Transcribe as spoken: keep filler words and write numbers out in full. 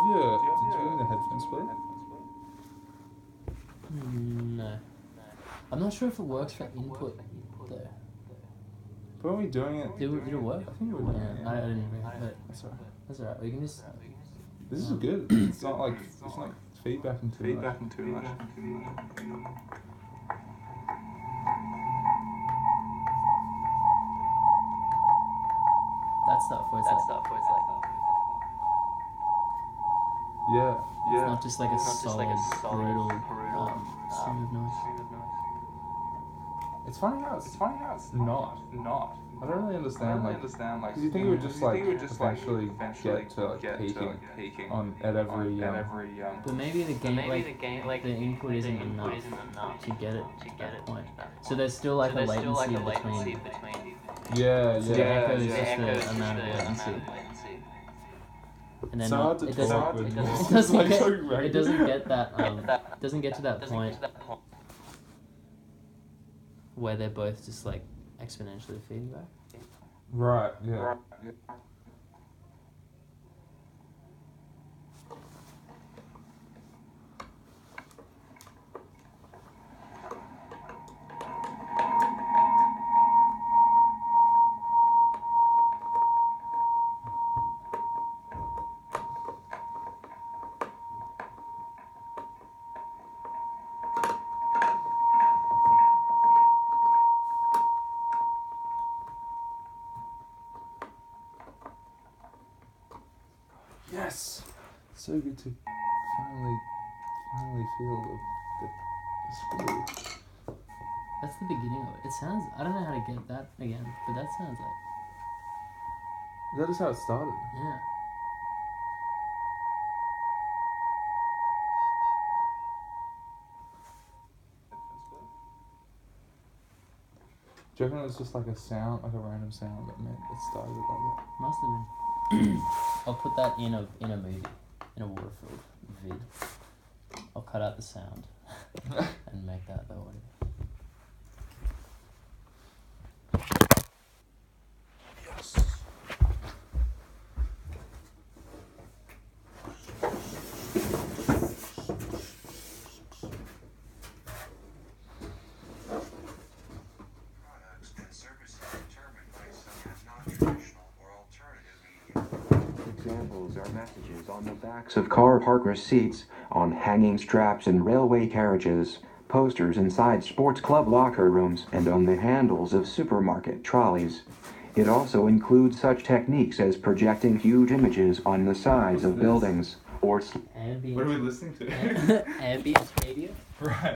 have your, did you bring the headphones split? Mm, no. I'm not sure if it works for input though. Weren't we doing it? Did, it- did it work? I think we were doing Yeah, it. I, I didn't bring it, but That's alright. that's alright. We can just. This is good. It's not like, it's not feedbacking too much. Feedbacking too much. That stuff where it's That like. stuff where it's like, Yeah. It's yeah, not just like a it's not just solid, like a solid, brutal, brutal, um, stream um, of noise. stream of noise. It's funny how it's, It's funny how it's not. not. I don't really I understand, don't really like, understand, like, because you think it would you just, think like, it would just, like, eventually, eventually get to, like, get to, peaking, like, peaking on, at every, on, um, at every, um, But maybe the game, maybe like, the game, like, the input isn't the input enough isn't enough to get it to to get that it point. to that So there's still like so a there's still latency like a latency between. between. yeah, So the yeah. echo is the just echo is the just amount of the latency. amount of latency. And then It's hard to it talk doesn't, with it more. doesn't, it doesn't Like, get, so it ragged. doesn't get that um That- doesn't get to that doesn't point get to that point. where they're both just like exponentially feeding back. Right, yeah. Right. Yes! So good to finally, finally feel the, the, the screw. That's the beginning of it. It sounds, I don't know how to get that again, but that sounds like, Is that just how it started? yeah. Do you reckon it was just like a sound, like a random sound that meant it started like that? Must have been. I'll put that in a in a movie, in a Waterfield vid. I'll cut out the sound and make that the audio. Yes. Products and services determined by some non-traditional or alternative media. Examples are messages on the backs of car park receipts, on hanging straps in railway carriages, posters inside sports club locker rooms, and on the handles of supermarket trolleys. It also includes such techniques as projecting huge images on the sides of buildings or Ambient. What are we listening to? Ambient media. Right.